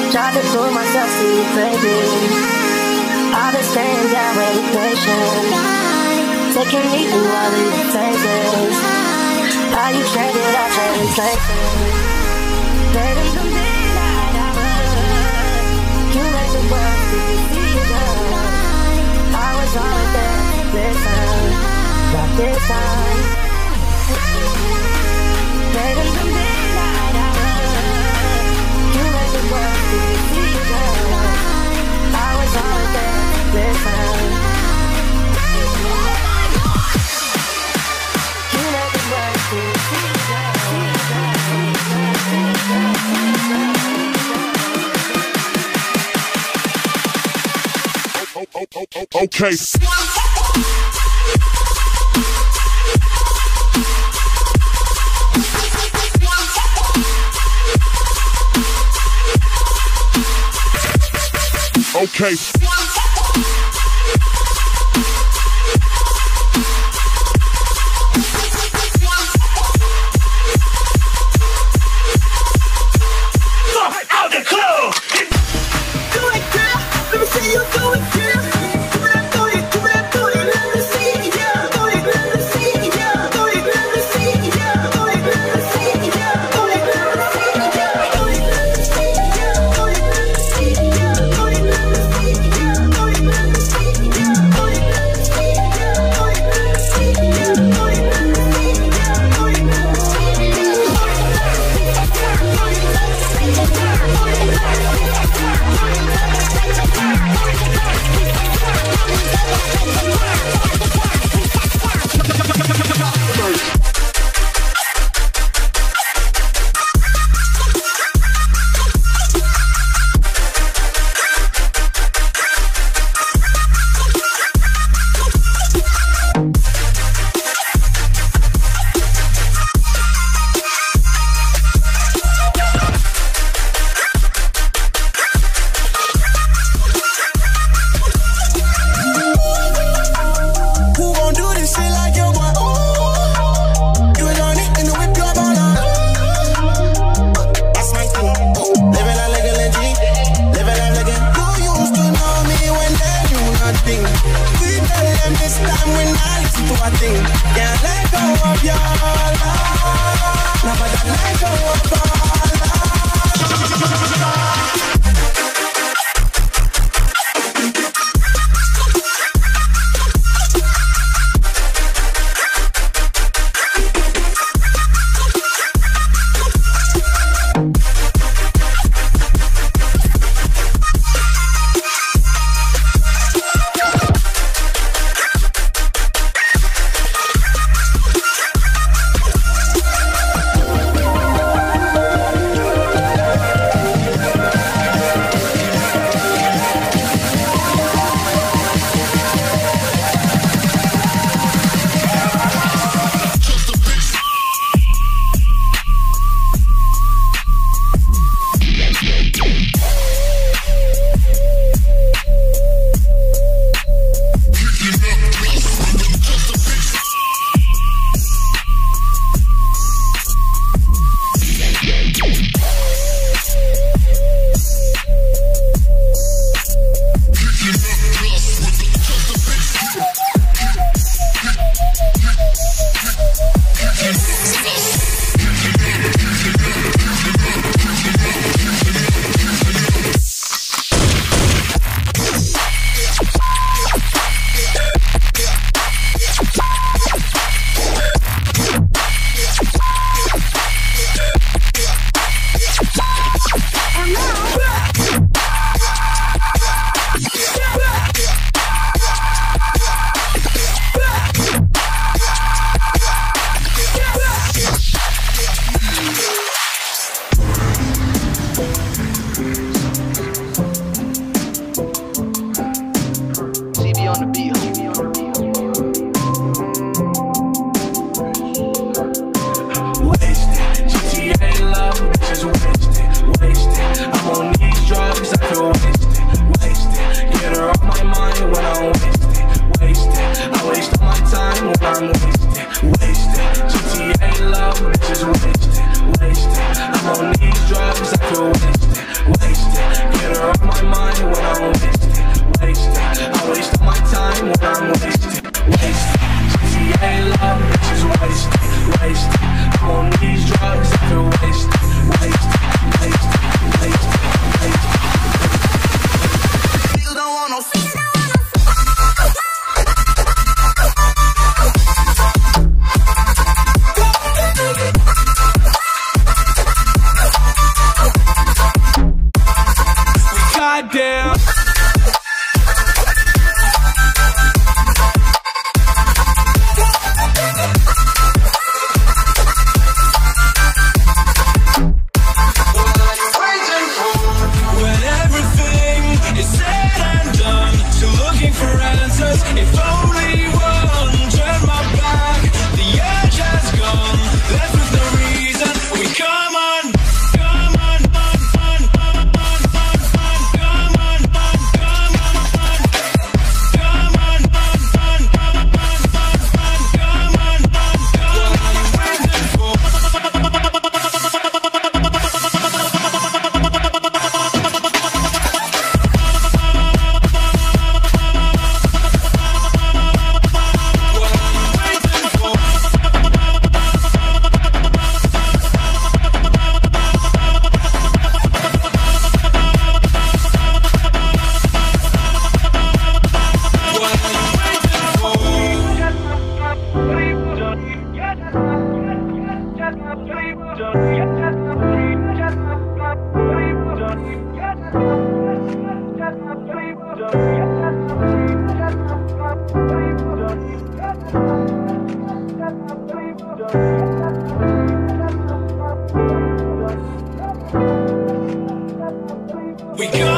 Tried to prove myself to you, baby. I've been staying down with patient, taking me through all these phases. How you traded our trading places. Baby, the midnight hour, you make the world decision. I was on there this time, not this time. Baby, the midnight hour, you make the world decision. I was on there this time. You make the world decision. Okay. Okay. Out the club. Do it, girl. Let me see you do it, girl. Do it, do it, do it. Let me see you. Do it, let me see you. Do it, let me see you. Do it, let me see you. Do it, let me see you. Do it, let me see you. Do it, let me see you. Do it, let me see you. Do it, let me see you. Do it, let me see you. Do it, let me see you. Do it, let me see you. Do it, let me see you. Do it, let me see you. We got